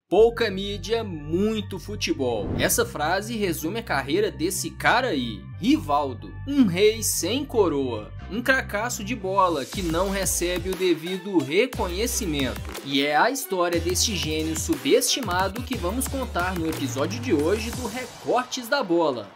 Pouca mídia, muito futebol. Essa frase resume a carreira desse cara aí, Rivaldo. Um rei sem coroa, um cracaço de bola que não recebe o devido reconhecimento. E é a história deste gênio subestimado que vamos contar no episódio de hoje do Recortes da Bola.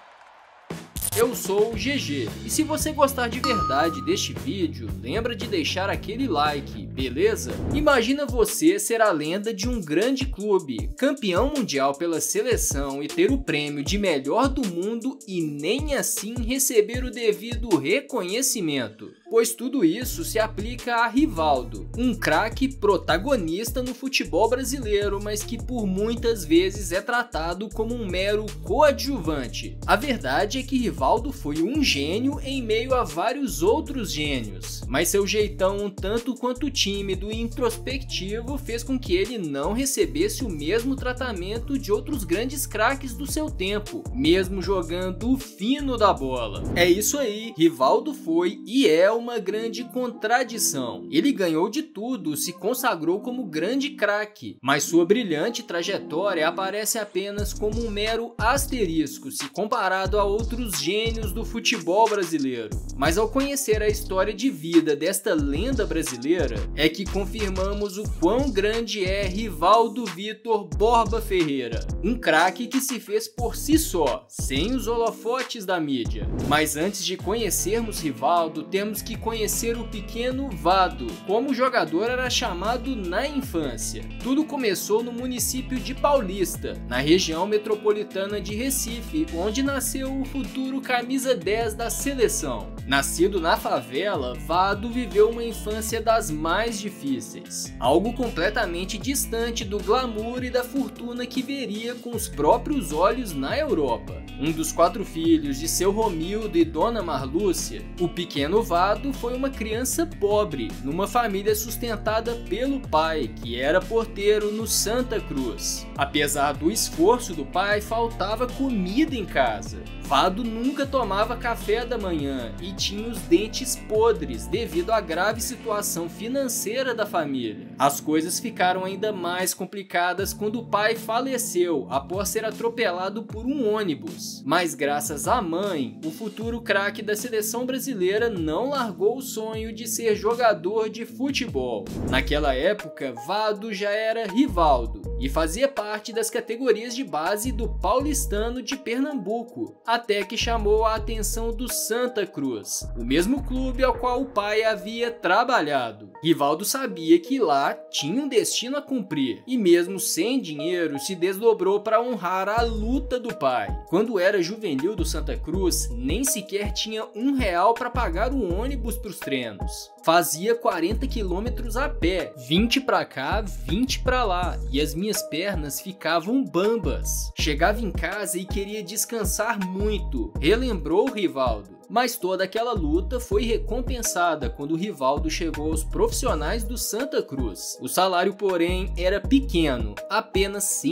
Eu sou o GG, e se você gostar de verdade deste vídeo, lembra de deixar aquele like, beleza? Imagina você ser a lenda de um grande clube, campeão mundial pela seleção e ter o prêmio de melhor do mundo e nem assim receber o devido reconhecimento. Pois tudo isso se aplica a Rivaldo, um craque protagonista no futebol brasileiro, mas que por muitas vezes é tratado como um mero coadjuvante. A verdade é que Rivaldo foi um gênio em meio a vários outros gênios, mas seu jeitão um tanto quanto tímido e introspectivo fez com que ele não recebesse o mesmo tratamento de outros grandes craques do seu tempo, mesmo jogando o fino da bola. É isso aí, Rivaldo foi e é uma grande contradição. Ele ganhou de tudo, se consagrou como grande craque, mas sua brilhante trajetória aparece apenas como um mero asterisco se comparado a outros gênios do futebol brasileiro. Mas ao conhecer a história de vida desta lenda brasileira, é que confirmamos o quão grande é Rivaldo Vitor Borba Ferreira, um craque que se fez por si só, sem os holofotes da mídia. Mas antes de conhecermos Rivaldo, temos que conhecer o pequeno Vado, como o jogador era chamado na infância. Tudo começou no município de Paulista, na região metropolitana de Recife, onde nasceu o futuro camisa 10 da seleção. Nascido na favela, Vado viveu uma infância das mais difíceis, algo completamente distante do glamour e da fortuna que veria com os próprios olhos na Europa. Um dos 4 filhos de seu Romildo e Dona Marlúcia, o pequeno Vado foi uma criança pobre, numa família sustentada pelo pai, que era porteiro no Santa Cruz. Apesar do esforço do pai, faltava comida em casa. Vado nunca tomava café da manhã e tinha os dentes podres devido à grave situação financeira da família. As coisas ficaram ainda mais complicadas quando o pai faleceu após ser atropelado por um ônibus. Mas graças à mãe, o futuro craque da seleção brasileira não largou o sonho de ser jogador de futebol. Naquela época, Vado já era Rivaldo e fazia parte das categorias de base do Paulistano de Pernambuco, até que chamou a atenção do Santa Cruz, o mesmo clube ao qual o pai havia trabalhado. Rivaldo sabia que lá tinha um destino a cumprir e mesmo sem dinheiro se desdobrou para honrar a luta do pai. Quando era juvenil do Santa Cruz, nem sequer tinha R$1 para pagar o ônibus para os treinos. Fazia 40 quilômetros a pé, 20 para cá, 20 para lá, e as minhas pernas ficavam bambas. Chegava em casa e queria descansar muito, relembrou Rivaldo. Mas toda aquela luta foi recompensada quando Rivaldo chegou aos profissionais do Santa Cruz. O salário, porém, era pequeno, apenas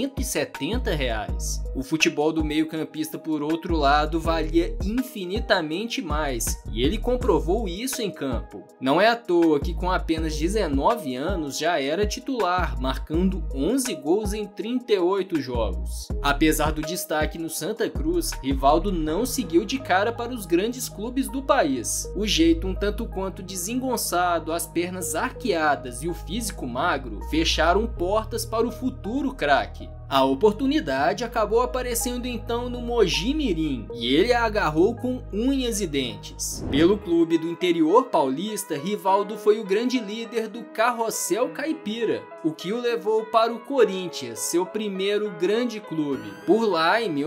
R$170. O futebol do meio-campista, por outro lado, valia infinitamente mais, e ele comprovou isso em campo. Não é à toa que com apenas 19 anos já era titular, marcando 11 gols em 38 jogos. Apesar do destaque no Santa Cruz, Rivaldo não seguiu de cara para os grandes clubes do país. O jeito um tanto quanto desengonçado, as pernas arqueadas e o físico magro fecharam portas para o futuro craque. A oportunidade acabou aparecendo então no Mogi Mirim e ele a agarrou com unhas e dentes. Pelo clube do interior paulista, Rivaldo foi o grande líder do Carrossel Caipira, o que o levou para o Corinthians, seu primeiro grande clube. Por lá, em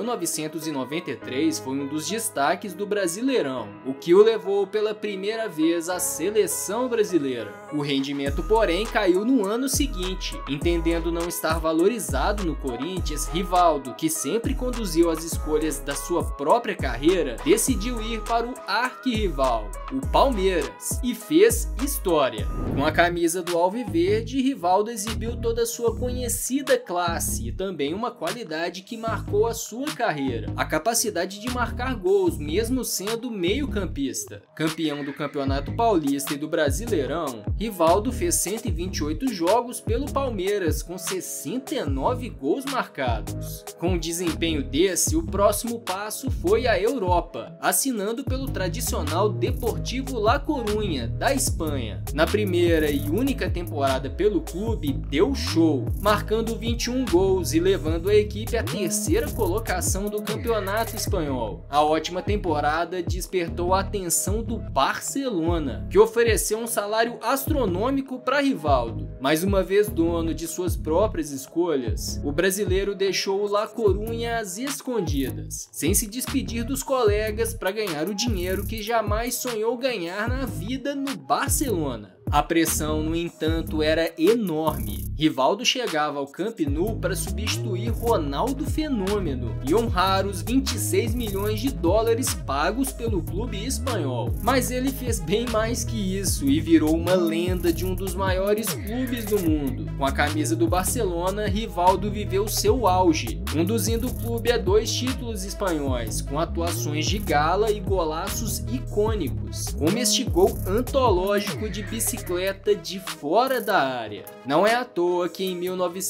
1993, foi um dos destaques do Brasileirão, o que o levou pela primeira vez à seleção brasileira. O rendimento, porém, caiu no ano seguinte, entendendo não estar valorizado no Corinthians. Corinthians, Rivaldo, que sempre conduziu as escolhas da sua própria carreira, decidiu ir para o arquirrival, o Palmeiras, e fez história. Com a camisa do Alviverde, Rivaldo exibiu toda a sua conhecida classe e também uma qualidade que marcou a sua carreira: a capacidade de marcar gols, mesmo sendo meio-campista. Campeão do Campeonato Paulista e do Brasileirão, Rivaldo fez 128 jogos pelo Palmeiras, com 69 gols marcados. Com um desempenho desse, o próximo passo foi a Europa, assinando pelo tradicional Deportivo La Coruña, da Espanha. Na primeira e única temporada pelo clube, deu show, marcando 21 gols e levando a equipe à terceira colocação do Campeonato Espanhol. A ótima temporada despertou a atenção do Barcelona, que ofereceu um salário astronômico para Rivaldo. Mais uma vez dono de suas próprias escolhas, o brasileiro deixou o La Coruña às escondidas, sem se despedir dos colegas para ganhar o dinheiro que jamais sonhou ganhar na vida no Barcelona. A pressão, no entanto, era enorme. Rivaldo chegava ao Camp Nou para substituir Ronaldo Fenômeno e honrar os 26 milhões de dólares pagos pelo clube espanhol. Mas ele fez bem mais que isso e virou uma lenda de um dos maiores clubes do mundo. Com a camisa do Barcelona, Rivaldo viveu seu auge, conduzindo o clube a 2 títulos espanhóis, com atuações de gala e golaços icônicos, como este gol antológico de bicicleta de fora da área. Não é à toa que em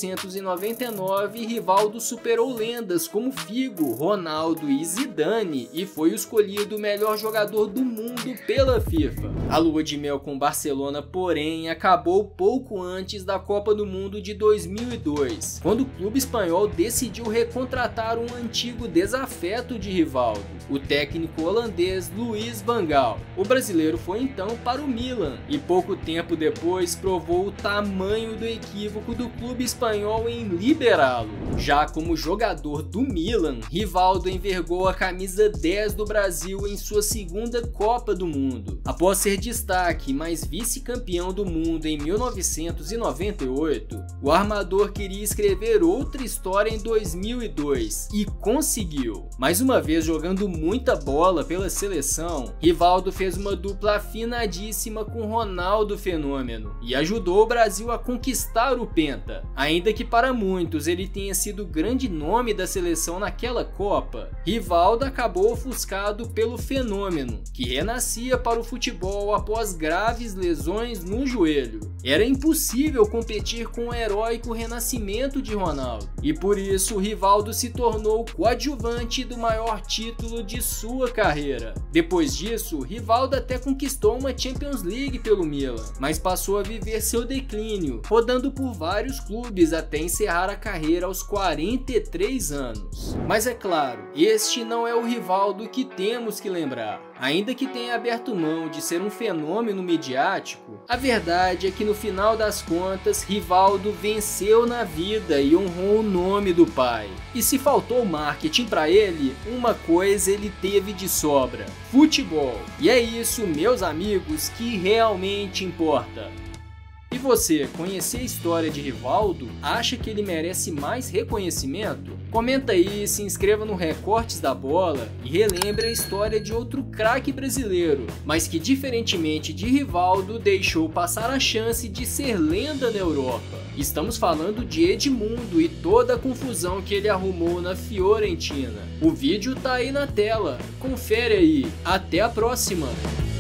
1999 Rivaldo superou lendas como Figo, Ronaldo e Zidane e foi escolhido o melhor jogador do mundo pela FIFA. A lua de mel com Barcelona, porém, acabou pouco antes da Copa do Mundo de 2002, quando o clube espanhol decidiu recontratar um antigo desafeto de Rivaldo, o técnico holandês Louis van Gaal. O brasileiro foi então para o Milan e pouco tempo depois provou o tamanho do equívoco do clube espanhol em liberá-lo. Já como jogador do Milan, Rivaldo envergou a camisa 10 do Brasil em sua segunda Copa do Mundo. Após ser destaque, mas vice-campeão do mundo em 1998, o armador queria escrever outra história em 2002 e conseguiu. Mais uma vez jogando muita bola pela seleção, Rivaldo fez uma dupla afinadíssima com Ronaldo Fenômeno e ajudou o Brasil a conquistar o Penta. Ainda que para muitos ele tenha sido o grande nome da seleção naquela Copa, Rivaldo acabou ofuscado pelo Fenômeno, que renascia para o futebol após graves lesões no joelho. Era impossível competir com o heróico renascimento de Ronaldo, e por isso Rivaldo se tornou coadjuvante do maior título de sua carreira. Depois disso, Rivaldo até conquistou uma Champions League pelo Milan, mas passou a viver seu declínio, rodando por vários clubes até encerrar a carreira aos 43 anos. Mas é claro, este não é o Rivaldo que temos que lembrar. Ainda que tenha aberto mão de ser um fenômeno midiático, a verdade é que no final das contas, Rivaldo venceu na vida e honrou o nome do pai. E se faltou marketing para ele, uma coisa ele teve de sobra: futebol. E é isso, meus amigos, que realmente importa. E você, conhecia a história de Rivaldo? Acha que ele merece mais reconhecimento? Comenta aí, se inscreva no Recortes da Bola e relembre a história de outro craque brasileiro, mas que diferentemente de Rivaldo deixou passar a chance de ser lenda na Europa. Estamos falando de Edmundo e toda a confusão que ele arrumou na Fiorentina. O vídeo tá aí na tela, confere aí, até a próxima!